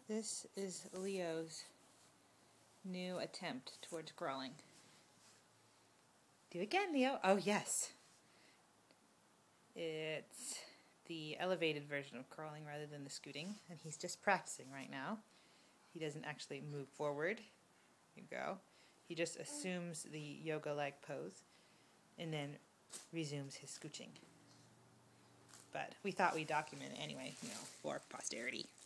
This is Leo's new attempt towards crawling. Do it again, Leo. Oh, yes. It's the elevated version of crawling rather than the scooting, and he's just practicing right now. He doesn't actually move forward. Here you go. He just assumes the yoga-like pose and then resumes his scooching. But we thought we'd document it anyway, for posterity.